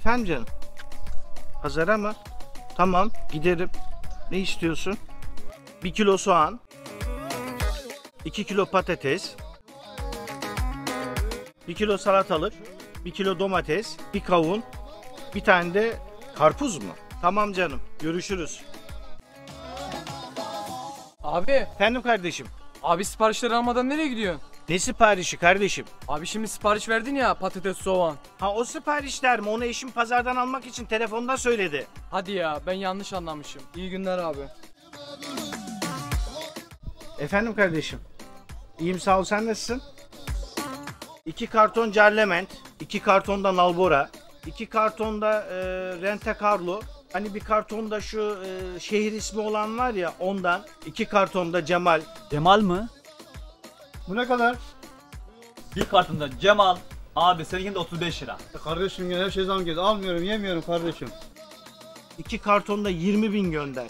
Efendim canım. Pazara mı? Tamam giderim. Ne istiyorsun? 1 kilo soğan. 2 kilo patates. 1 kilo salatalık. 1 kilo domates. 1 kavun. Bir tane de karpuz mu? Tamam canım. Görüşürüz. Abi, Efendim kardeşim. abi siparişleri almadan nereye gidiyorsun? Ne siparişi kardeşim? Abi şimdi sipariş verdin ya, patates, soğan. Ha o siparişler mi? Onu eşim pazardan almak için telefonda söyledi. Hadi ya, ben yanlış anlamışım. İyi günler abi. Efendim kardeşim. İyiyim sağ ol, sen nasılsın? 2 karton Carlement, 2 karton da Nalbora, 2 karton da Rente Carlo. Hani bir kartonda şu şehir ismi olan var ya ondan. 2 karton da Cemal. Cemal mı? Bu ne kadar? Bir kartında Cemal. Abi seninkinde 35 lira. Kardeşim yine her şey zam geldi. Almıyorum, yemiyorum kardeşim. 2 kartonda 20.000 gönder.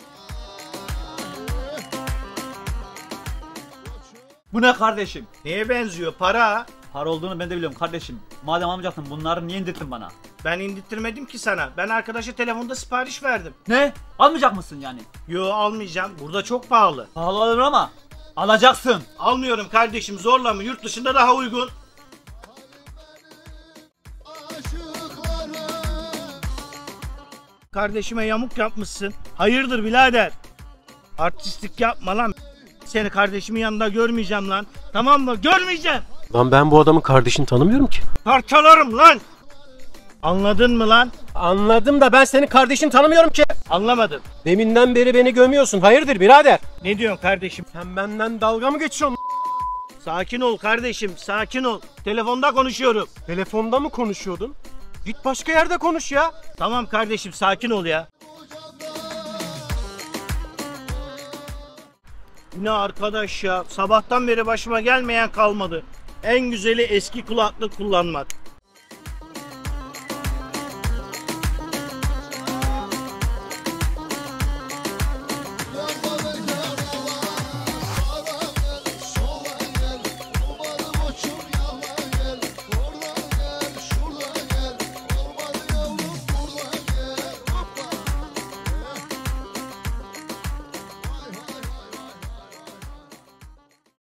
Bu ne kardeşim? Neye benziyor? Para. Para olduğunu ben de biliyorum kardeşim. Madem almayacaktın bunları niye indirttin bana? Ben indirtmedim ki sana. Ben arkadaşa telefonda sipariş verdim. Ne? Almayacak mısın yani? Yo almayacağım. Burada çok pahalı. Pahalı olur ama alacaksın. Almıyorum kardeşim, zorlama. Yurt dışında daha uygun. Kardeşime yamuk yapmışsın. Hayırdır birader? Artistlik yapma lan. Seni kardeşimin yanında görmeyeceğim lan. Tamam mı? Görmeyeceğim. Lan ben bu adamın kardeşini tanımıyorum ki. Parçalarım lan. Anladın mı lan? Anladım da ben senin kardeşini tanımıyorum ki. Anlamadım. Deminden beri beni gömüyorsun. Hayırdır birader? Ne diyorsun kardeşim? Sen benden dalga mı geçiyorsun? Sakin ol kardeşim, sakin ol. Telefonda konuşuyorum. Telefonda mı konuşuyordun? Git başka yerde konuş ya. Tamam kardeşim, sakin ol ya. Ne arkadaş ya, sabahtan beri başıma gelmeyen kalmadı. En güzeli eski kulaklık kullanmak.